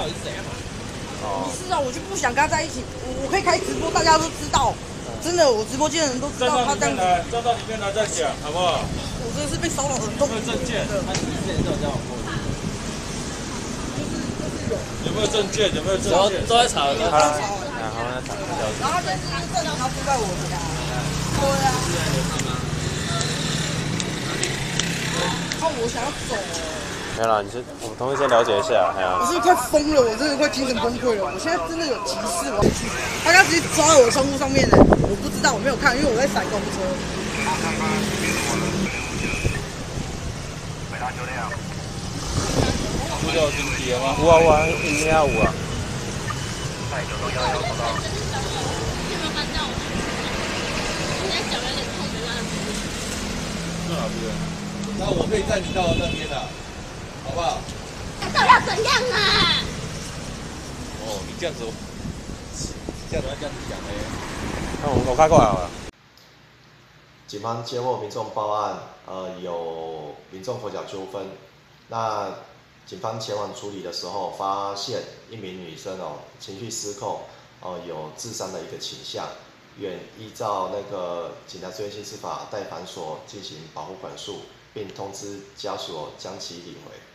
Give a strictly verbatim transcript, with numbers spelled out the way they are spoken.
到底是怎样。 哦。 不是啊，我就不想跟他在一起。我我可以开直播，大家都知道。真的，我直播间的人都知道他这样子。 站到里面来再讲，好不好？ 我真的是被骚扰很痛苦。 有没有证件？ 他之前就有交往过。 有没有证件？有没有证件？ 都在查，都在查。 然后在查。 然后这是正常，他不在我家。对啊。看我想要走。 没了，你先，我们同事先了解一下，哎呀。 我是快疯了，我真的快精神崩溃了。我现在真的有急事，我要去。他刚直接抓在我的窗户上面的，我不知道，我没有看，因为我在闪公车。 五六经济吗？ 有啊有啊，一定要有啊。 快九六幺幺报告。 在哪边？ 那我可以载你到那边的，好不好？ 到底要怎样啊？ 哦，你这样子，这样子要这样子讲嘞。 那我我开过来好了。 警方接获民众报案，呃，有民众口角纠纷。那警方前往处理的时候，发现一名女生哦，情绪失控，哦、呃，有自伤的一个倾向，愿依照那个警察职业刑事法代反所进行保护管束，并通知家属将其领回。